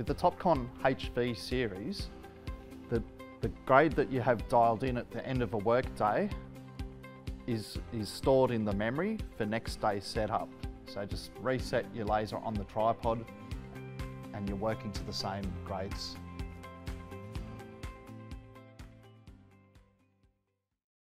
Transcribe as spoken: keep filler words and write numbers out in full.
With the Topcon H V series, the, the grade that you have dialed in at the end of a work day is, is stored in the memory for next day's setup. So just reset your laser on the tripod and you're working to the same grades.